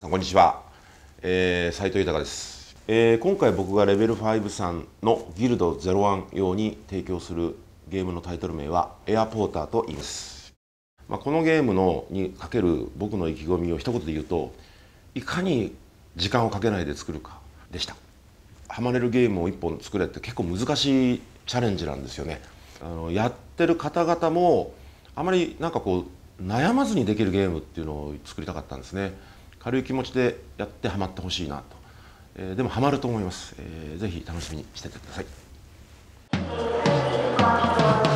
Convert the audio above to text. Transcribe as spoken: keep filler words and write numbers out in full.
こんにちは、えー、斉藤豊です、えー、今回僕がレベルごさんのギルドゼロワン用に提供するゲームのタイトル名はエアポーターと言います。まあ、このゲームのにかける僕の意気込みを一言で言うと、いかに時間をかけないで作るかでした。ハマれるゲームをいっぽん作れって結構難しいチャレンジなんですよね。あのやってる方々もあまりなんかこう悩まずにできるゲームっていうのを作りたかったんですね。軽い気持ちでやってハマってほしいなと、えー、でもハマると思います、えー、ぜひ楽しみにしててください。